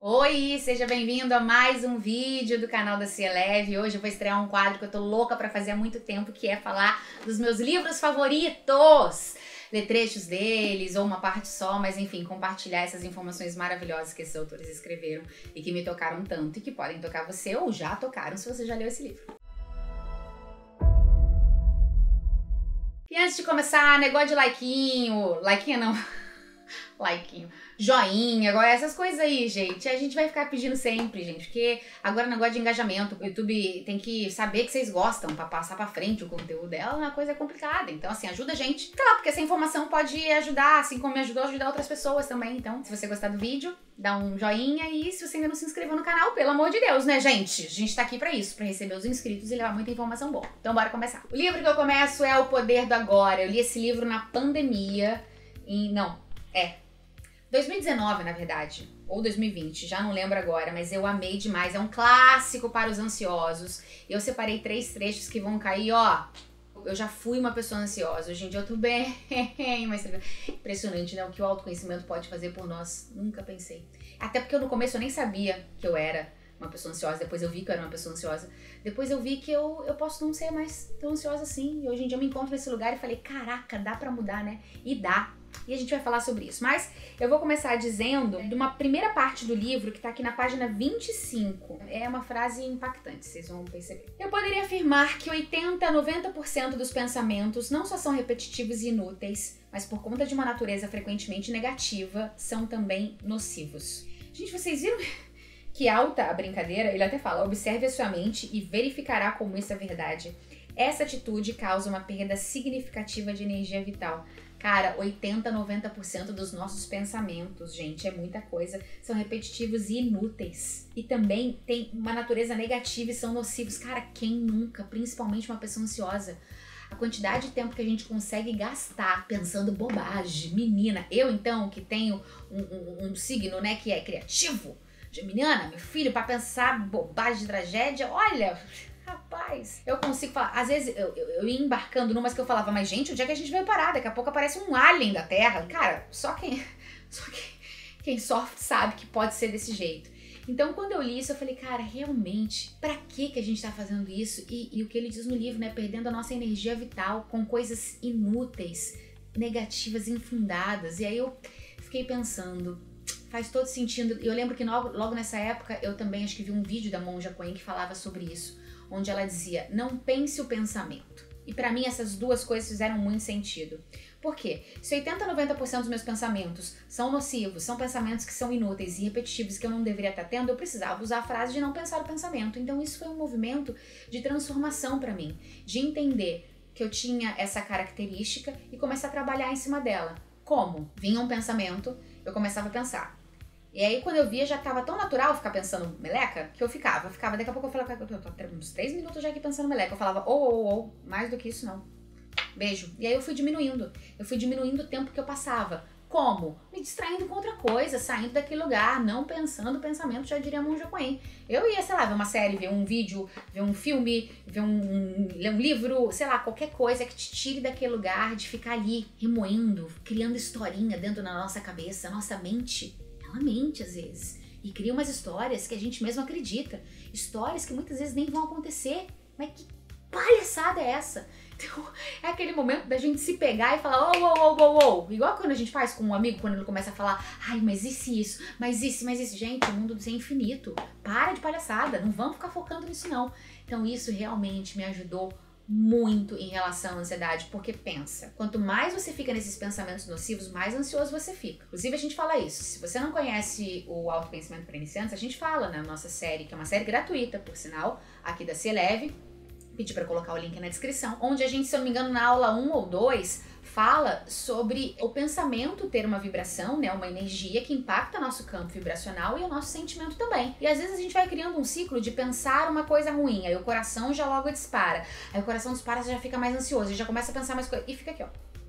Oi, seja bem-vindo a mais um vídeo do canal da Cia Leve. Hoje eu vou estrear um quadro que eu tô louca pra fazer há muito tempo, que é falar dos meus livros favoritos. Ler trechos deles, ou uma parte só, mas enfim, compartilhar essas informações maravilhosas que esses autores escreveram e que me tocaram tanto e que podem tocar você ou já tocaram se você já leu esse livro. E antes de começar, negócio de likeinho não, likeinho, joinha, agora essas coisas aí, gente, a gente vai ficar pedindo sempre, gente, porque agora o negócio de engajamento, o YouTube tem que saber que vocês gostam pra passar pra frente o conteúdo dela, é uma coisa complicada, então assim, ajuda a gente, claro, porque essa informação pode ajudar, assim como me ajudou a ajudar outras pessoas também, então se você gostar do vídeo, dá um joinha e se você ainda não se inscreveu no canal, pelo amor de Deus, né, gente? A gente tá aqui pra isso, pra receber os inscritos e levar muita informação boa. Então bora começar. O livro que eu começo é O Poder do Agora. Eu li esse livro na pandemia, 2019, na verdade, ou 2020, já não lembro agora, mas eu amei demais. É um clássico para os ansiosos. Eu separei 3 trechos que vão cair, ó. Eu já fui uma pessoa ansiosa, hoje em dia eu tô bem, mas impressionante, né? O que o autoconhecimento pode fazer por nós, nunca pensei. Até porque no começo eu nem sabia que eu era uma pessoa ansiosa, depois eu vi que eu era uma pessoa ansiosa, depois eu vi que eu posso não ser mais tão ansiosa assim, e hoje em dia eu me encontro nesse lugar e falei, caraca, dá pra mudar, né? E dá. E a gente vai falar sobre isso. Mas eu vou começar dizendo de uma primeira parte do livro que tá aqui na página 25. É uma frase impactante, vocês vão perceber. Eu poderia afirmar que 80 a 90% dos pensamentos não só são repetitivos e inúteis, mas por conta de uma natureza frequentemente negativa, são também nocivos. Gente, vocês viram que alta a brincadeira? Ele até fala, observe a sua mente e verificará como isso é verdade. Essa atitude causa uma perda significativa de energia vital. Cara, 80, 90% dos nossos pensamentos, gente, é muita coisa, são repetitivos e inúteis. E também tem uma natureza negativa e são nocivos. Cara, quem nunca, principalmente uma pessoa ansiosa, a quantidade de tempo que a gente consegue gastar pensando bobagem, menina. Eu, então, que tenho um signo, né, que é criativo, geminiana, meu filho, pra pensar bobagem de tragédia, olha... Rapaz, eu consigo falar, às vezes eu ia embarcando numas que eu falava, mas gente, onde é que a gente vai parar? Daqui a pouco aparece um alien da Terra. Cara, só quem sofre sabe que pode ser desse jeito. Então, quando eu li isso, eu falei, cara, realmente, pra que a gente tá fazendo isso? E o que ele diz no livro, né, perdendo a nossa energia vital com coisas inúteis, negativas, infundadas. E aí eu fiquei pensando... Faz todo sentido. Eu lembro que logo nessa época eu também acho que vi um vídeo da Monja Coen que falava sobre isso, onde ela dizia, não pense o pensamento. E pra mim essas duas coisas fizeram muito sentido. Por quê? Se 80 a 90% dos meus pensamentos são nocivos, são pensamentos que são inúteis e repetitivos que eu não deveria estar tendo, eu precisava usar a frase de não pensar o pensamento. Então isso foi um movimento de transformação pra mim, de entender que eu tinha essa característica e começar a trabalhar em cima dela. Como? Vinha um pensamento, eu começava a pensar. E aí, quando eu via, já tava tão natural ficar pensando meleca, que eu ficava. Daqui a pouco eu falava, eu tô uns 3 minutos já aqui pensando meleca. Eu falava, mais do que isso não. Beijo. E aí eu fui diminuindo. O tempo que eu passava. Como? Me distraindo com outra coisa, saindo daquele lugar, não pensando o pensamento, já diria Monja Coen. Eu ia, sei lá, ver uma série, ver um vídeo, ver um filme, ler um livro, sei lá, qualquer coisa que te tire daquele lugar de ficar ali remoendo, criando historinha dentro da nossa cabeça, nossa mente. Ela mente às vezes e cria umas histórias que a gente mesmo acredita, histórias que muitas vezes nem vão acontecer, mas que palhaçada é essa? Então é aquele momento da gente se pegar e falar igual quando a gente faz com um amigo, quando ele começa a falar, ai, mas e se isso, mas isso, gente, o mundo é infinito, para de palhaçada, não vamos ficar focando nisso não. Então isso realmente me ajudou muito em relação à ansiedade, porque pensa, quanto mais você fica nesses pensamentos nocivos, mais ansioso você fica. Inclusive a gente fala isso, se você não conhece o autoconhecimento para iniciantes, a gente fala na nossa série, que é uma série gratuita, por sinal, aqui da Cia Leve, pedi para colocar o link na descrição, onde a gente, se eu não me engano, na aula 1 ou 2, fala sobre o pensamento ter uma vibração, né, uma energia que impacta nosso campo vibracional e o nosso sentimento também. E às vezes a gente vai criando um ciclo de pensar uma coisa ruim, aí o coração já logo dispara. Aí o coração dispara, você já fica mais ansioso, e já começa a pensar mais coisas. E fica aqui, ó,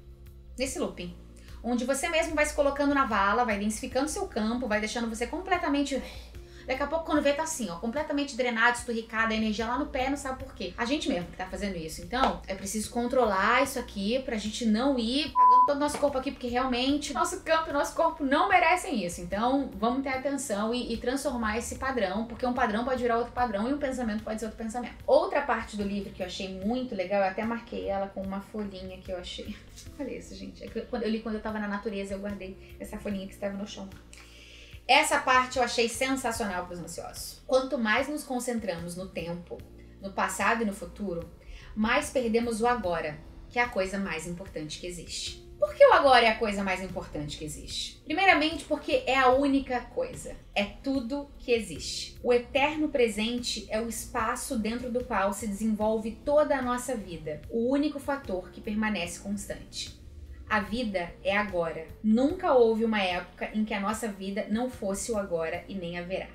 nesse looping. Onde você mesmo vai se colocando na vala, vai densificando seu campo, vai deixando você completamente Daqui a pouco, quando vê, tá assim, ó, completamente drenado, esturricado, a energia lá no pé, não sabe por quê. A gente mesmo que tá fazendo isso. Então, é preciso controlar isso aqui pra gente não ir pagando todo o nosso corpo aqui, porque realmente nosso campo e nosso corpo não merecem isso. Então, vamos ter atenção e transformar esse padrão, porque um padrão pode virar outro padrão e um pensamento pode ser outro pensamento. Outra parte do livro que eu achei muito legal, eu até marquei ela com uma folhinha que eu achei. Olha isso, gente. Eu li quando eu tava na natureza, eu guardei essa folhinha que estava no chão. Essa parte eu achei sensacional para os ansiosos. Quanto mais nos concentramos no tempo, no passado e no futuro, mais perdemos o agora, que é a coisa mais importante que existe. Por que o agora é a coisa mais importante que existe? Primeiramente porque é a única coisa. É tudo que existe. O eterno presente é o espaço dentro do qual se desenvolve toda a nossa vida. O único fator que permanece constante. A vida é agora. Nunca houve uma época em que a nossa vida não fosse o agora e nem haverá.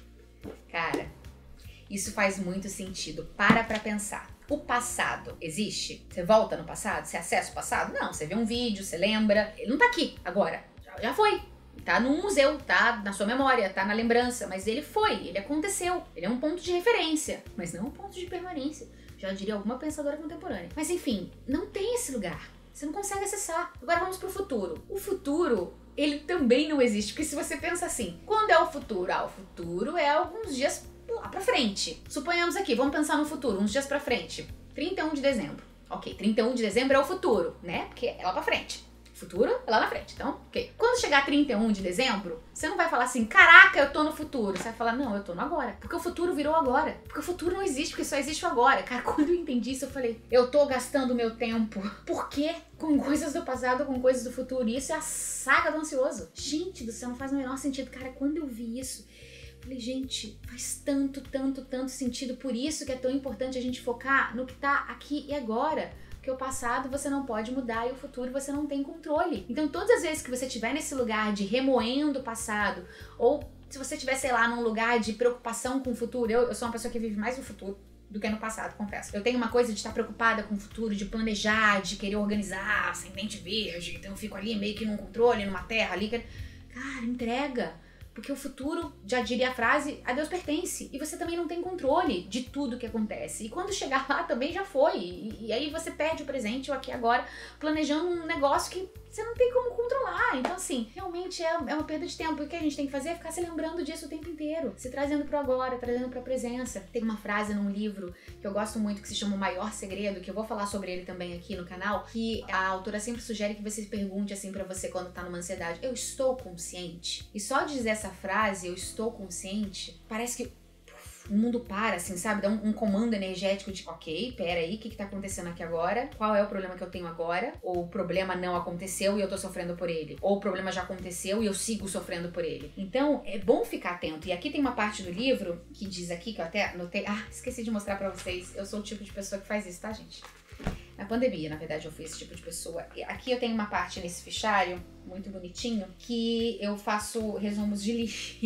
Cara, isso faz muito sentido. Para pra pensar. O passado existe? Você volta no passado? Você acessa o passado? Não, você vê um vídeo, você lembra. Ele não tá aqui agora. Já foi. Tá num museu, tá na sua memória, tá na lembrança. Mas ele foi, ele aconteceu. Ele é um ponto de referência, mas não um ponto de permanência. Já diria alguma pensadora contemporânea. Mas enfim, não tem esse lugar. Você não consegue acessar. Agora vamos pro futuro. O futuro, ele também não existe. Porque se você pensa assim, quando é o futuro? Ah, o futuro é alguns dias lá pra frente. Suponhamos aqui, vamos pensar no futuro, uns dias pra frente. 31 de dezembro. Ok, 31 de dezembro é o futuro, né? Porque é lá pra frente. Futuro é lá na frente, então, ok. Quando chegar 31 de dezembro, você não vai falar assim, caraca, eu tô no futuro. Você vai falar, não, eu tô no agora. Porque o futuro virou agora. Porque o futuro não existe, porque só existe o agora. Cara, quando eu entendi isso, eu falei, eu tô gastando meu tempo. Por quê? Com coisas do passado, com coisas do futuro. E isso é a saga do ansioso. Gente do céu, não faz o menor sentido. Cara, quando eu vi isso, eu falei, gente, faz tanto sentido. Por isso que é tão importante a gente focar no que tá aqui e agora. Porque o passado você não pode mudar e o futuro você não tem controle. Então todas as vezes que você estiver nesse lugar de remoendo o passado, ou se você estiver, sei lá, num lugar de preocupação com o futuro, eu sou uma pessoa que vive mais no futuro do que no passado, confesso. Eu tenho uma coisa de estar preocupada com o futuro, de planejar, de querer organizar, sem mente verde, então eu fico ali meio que num controle, numa terra ali. Cara, entrega. Porque o futuro, já diria a frase, a Deus pertence. E você também não tem controle de tudo que acontece. E quando chegar lá também já foi. E aí você perde o presente, o aqui e agora, planejando um negócio que você não tem como controlar. Então assim, realmente é uma perda de tempo. E o que a gente tem que fazer é ficar se lembrando disso o tempo inteiro. Se trazendo pro agora, trazendo pra presença. Tem uma frase num livro que eu gosto muito, que se chama O Maior Segredo, que eu vou falar sobre ele também aqui no canal, que a autora sempre sugere que você se pergunte assim pra você quando tá numa ansiedade, eu estou consciente? E só de dizer essa frase, eu estou consciente, parece que o mundo para, assim, sabe? Dá um comando energético de, ok, peraí, o que tá acontecendo aqui agora? Qual é o problema que eu tenho agora? Ou o problema não aconteceu e eu tô sofrendo por ele? Ou o problema já aconteceu e eu sigo sofrendo por ele? Então, é bom ficar atento. E aqui tem uma parte do livro que diz aqui, que eu até anotei, esqueci de mostrar pra vocês, eu sou o tipo de pessoa que faz isso, tá, gente? Na pandemia, na verdade, eu fui esse tipo de pessoa. E aqui eu tenho uma parte nesse fichário, muito bonitinho, que eu faço resumos de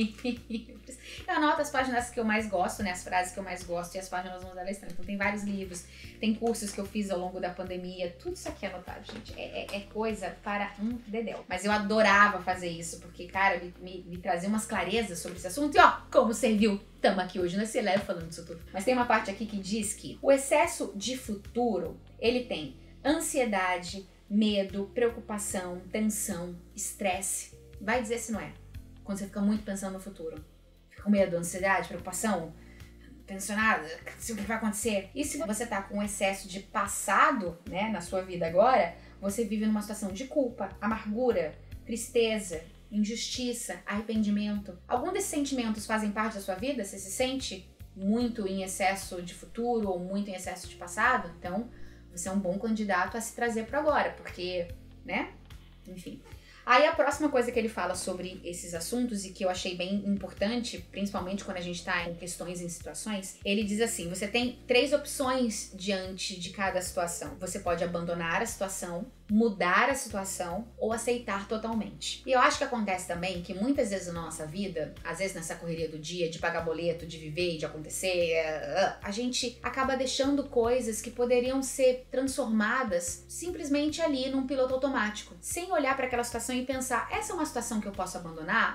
livros. Eu anoto as páginas que eu mais gosto, né? As frases que eu mais gosto e as páginas vão dar então tem vários livros, tem cursos que eu fiz ao longo da pandemia, tudo isso aqui é anotado, gente. É coisa para um dedéu. Mas eu adorava fazer isso, porque, cara, me trazia umas clarezas sobre esse assunto. E ó, como serviu? Tamo aqui hoje nesse leve falando disso tudo. Mas tem uma parte aqui que diz que o excesso de futuro, ele tem ansiedade, medo, preocupação, tensão, estresse. Vai dizer se não é. Quando você fica muito pensando no futuro. Fica com medo, ansiedade, preocupação, tensionada, o que vai acontecer. E se você tá com excesso de passado, né, na sua vida agora, você vive numa situação de culpa, amargura, tristeza, injustiça, arrependimento. Algum desses sentimentos fazem parte da sua vida? Você se sente muito em excesso de futuro ou muito em excesso de passado? Então, você é um bom candidato a se trazer para agora, porque, né? Enfim. Aí a próxima coisa que ele fala sobre esses assuntos e que eu achei bem importante, principalmente quando a gente tá em questões, em situações, ele diz assim, você tem 3 opções diante de cada situação. Você pode abandonar a situação, mudar a situação ou aceitar totalmente. E eu acho que acontece também que muitas vezes na nossa vida, às vezes nessa correria do dia, de pagar boleto, de viver e de acontecer, a gente acaba deixando coisas que poderiam ser transformadas simplesmente ali num piloto automático, sem olhar para aquela situação e pensar, essa é uma situação que eu posso abandonar? Às vezes eu não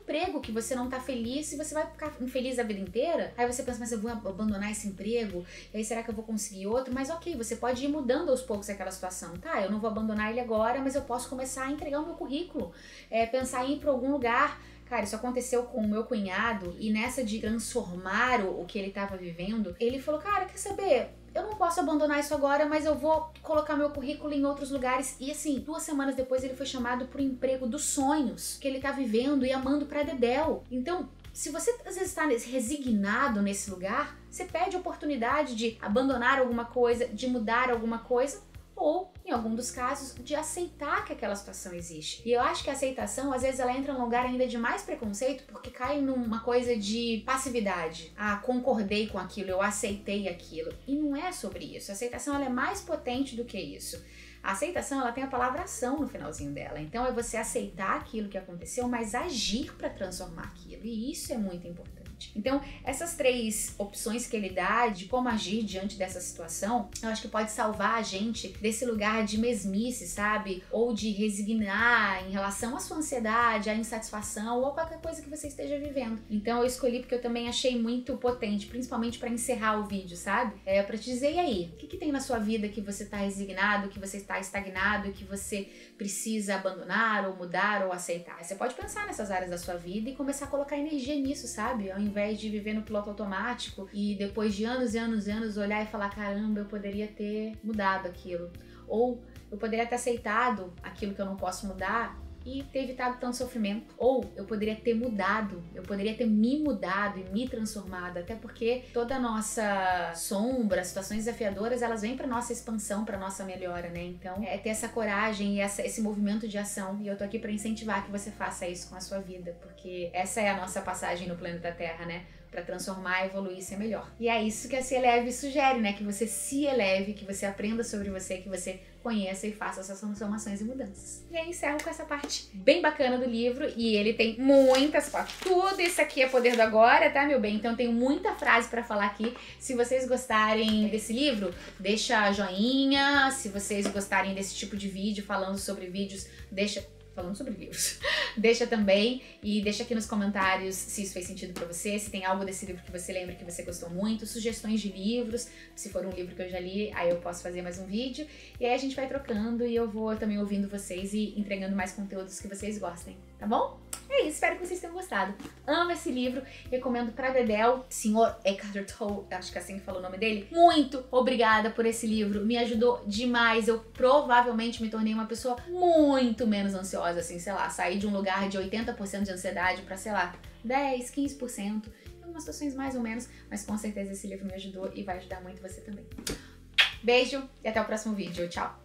emprego que você não tá feliz e você vai ficar infeliz a vida inteira. Aí você pensa, mas eu vou abandonar esse emprego? E aí será que eu vou conseguir outro? Mas ok, você pode ir mudando aos poucos aquela situação. Tá, eu não vou abandonar ele agora, mas eu posso começar a entregar o meu currículo. Pensar em ir pra algum lugar. Cara, isso aconteceu com o meu cunhado e nessa de transformar o que ele tava vivendo, ele falou, cara, quer saber? Eu não posso abandonar isso agora, mas eu vou colocar meu currículo em outros lugares. E assim, 2 semanas depois ele foi chamado pro emprego dos sonhos que ele tá vivendo e amando pra dedéu. Então, se você às vezes está resignado nesse lugar, você perde a oportunidade de abandonar alguma coisa, de mudar alguma coisa, ou, em algum dos casos, de aceitar que aquela situação existe. E eu acho que a aceitação, às vezes, ela entra num lugar ainda de mais preconceito, porque cai numa coisa de passividade. Ah, concordei com aquilo, eu aceitei aquilo. E não é sobre isso. A aceitação, ela é mais potente do que isso. A aceitação, ela tem a palavra ação no finalzinho dela. Então, é você aceitar aquilo que aconteceu, mas agir para transformar aquilo. E isso é muito importante. Então, essas 3 opções que ele dá de como agir diante dessa situação, eu acho que pode salvar a gente desse lugar de mesmice, sabe? Ou de resignar em relação à sua ansiedade, à insatisfação ou a qualquer coisa que você esteja vivendo. Então, eu escolhi porque eu também achei muito potente, principalmente para encerrar o vídeo, sabe? Para te dizer, e aí? O que tem na sua vida que você tá resignado, que você está estagnado e que você precisa abandonar ou mudar ou aceitar? Você pode pensar nessas áreas da sua vida e começar a colocar energia nisso, sabe? Ao invés de viver no piloto automático e depois de anos e anos e anos olhar e falar, caramba, eu poderia ter mudado aquilo. Ou eu poderia ter aceitado aquilo que eu não posso mudar e ter evitado tanto sofrimento. Ou eu poderia ter mudado, eu poderia ter me mudado e me transformado, até porque toda a nossa sombra, situações desafiadoras, elas vêm para nossa expansão, para nossa melhora, né? Então, é ter essa coragem e esse movimento de ação, e eu tô aqui para incentivar que você faça isso com a sua vida, porque essa é a nossa passagem no planeta Terra, né? Para transformar, evoluir e ser melhor. E é isso que a Se Eleve sugere, né? Que você se eleve, que você aprenda sobre você, que você conheça e faça essas transformações e mudanças. E aí encerro com essa parte bem bacana do livro, e ele tem muitas fotos. Tudo isso aqui é poder do agora, tá, meu bem? Então eu tenho muita frase pra falar aqui. Se vocês gostarem desse livro, deixa joinha. Se vocês gostarem desse tipo de vídeo, falando sobre vídeos, falando sobre livros. Deixa também e deixa aqui nos comentários se isso fez sentido pra você, se tem algo desse livro que você lembra que você gostou muito, sugestões de livros, se for um livro que eu já li, aí eu posso fazer mais um vídeo. E aí a gente vai trocando e eu vou também ouvindo vocês e entregando mais conteúdos que vocês gostem, tá bom? É isso, espero que vocês tenham gostado. Amo esse livro, recomendo pra dedéu. Senhor Eckhart Tolle, acho que é assim que fala o nome dele. Muito obrigada por esse livro, me ajudou demais. Eu provavelmente me tornei uma pessoa muito menos ansiosa, assim, sei lá, saí de um lugar de 80% de ansiedade pra, sei lá, 10, 15%. Em algumas situações mais ou menos, mas com certeza esse livro me ajudou e vai ajudar muito você também. Beijo e até o próximo vídeo. Tchau!